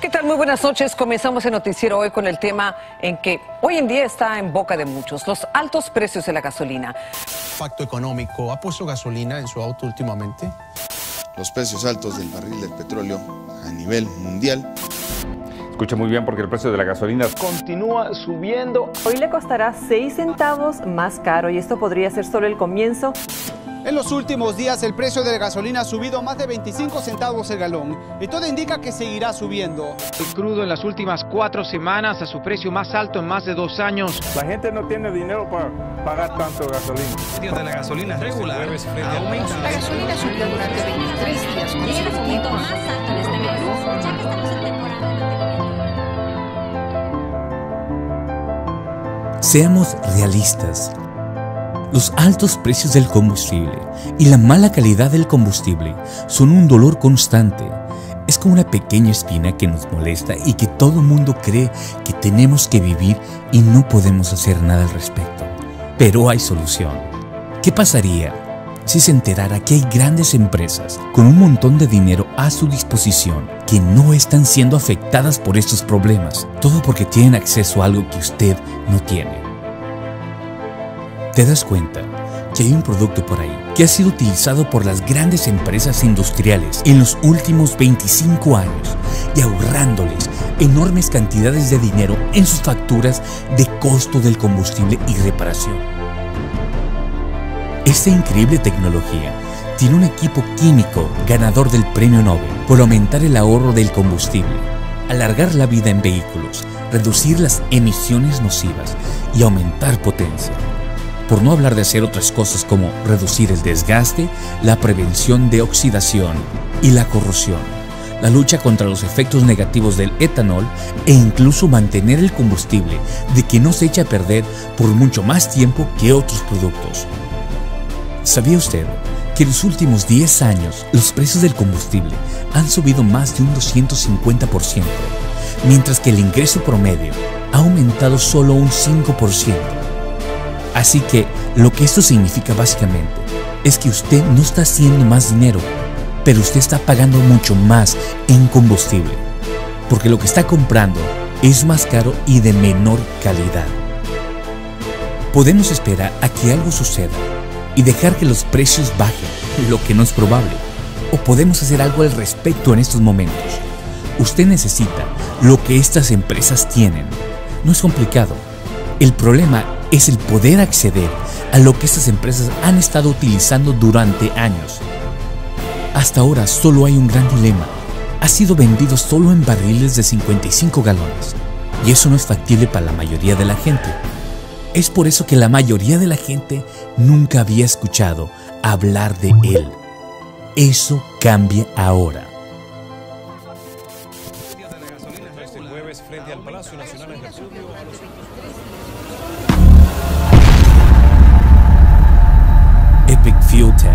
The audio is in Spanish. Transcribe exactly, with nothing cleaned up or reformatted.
¿Qué tal? Muy buenas noches. Comenzamos el noticiero hoy con el tema en que hoy en día está en boca de muchos, los altos precios de la gasolina. Pacto económico, ¿ha puesto gasolina en su auto últimamente? Los precios altos del barril del petróleo a nivel mundial. Escucha muy bien porque el precio de la gasolina continúa subiendo. Hoy le costará seis centavos más caro y esto podría ser solo el comienzo. En los últimos días el precio de la gasolina ha subido más de veinticinco centavos el galón y todo indica que seguirá subiendo. El crudo en las últimas cuatro semanas a su precio más alto en más de dos años. La gente no tiene dinero para pagar tanto gasolina. El precio de la gasolina regular aumenta. La gasolina subió durante veintitrés días consecutivos. El punto más alto en este mes, ya que estamos en temporada de mantenimiento. Seamos realistas. Los altos precios del combustible y la mala calidad del combustible son un dolor constante. Es como una pequeña espina que nos molesta y que todo el mundo cree que tenemos que vivir y no podemos hacer nada al respecto. Pero hay solución. ¿Qué pasaría si se enterara que hay grandes empresas con un montón de dinero a su disposición que no están siendo afectadas por estos problemas? Todo porque tienen acceso a algo que usted no tiene. ¿Te das cuenta que hay un producto por ahí que ha sido utilizado por las grandes empresas industriales en los últimos veinticinco años y ahorrándoles enormes cantidades de dinero en sus facturas de costo del combustible y reparación? Esta increíble tecnología tiene un equipo químico ganador del premio Nobel por aumentar el ahorro del combustible, alargar la vida en vehículos, reducir las emisiones nocivas y aumentar potencia. Por no hablar de hacer otras cosas como reducir el desgaste, la prevención de oxidación y la corrosión, la lucha contra los efectos negativos del etanol e incluso mantener el combustible de que no se eche a perder por mucho más tiempo que otros productos. ¿Sabía usted que en los últimos diez años los precios del combustible han subido más de un doscientos cincuenta por ciento, mientras que el ingreso promedio ha aumentado solo un cinco por ciento? Así que lo que esto significa básicamente es que usted no está haciendo más dinero, pero usted está pagando mucho más en combustible, porque lo que está comprando es más caro y de menor calidad. Podemos esperar a que algo suceda y dejar que los precios bajen, lo que no es probable, o podemos hacer algo al respecto en estos momentos. Usted necesita lo que estas empresas tienen. No es complicado. El problema es el poder acceder a lo que estas empresas han estado utilizando durante años. Hasta ahora solo hay un gran dilema. Ha sido vendido solo en barriles de cincuenta y cinco galones. Y eso no es factible para la mayoría de la gente. Es por eso que la mayoría de la gente nunca había escuchado hablar de él. Eso cambia ahora. Este jueves frente al Palacio Nacional en Estudio a los Epic Fuel Tank.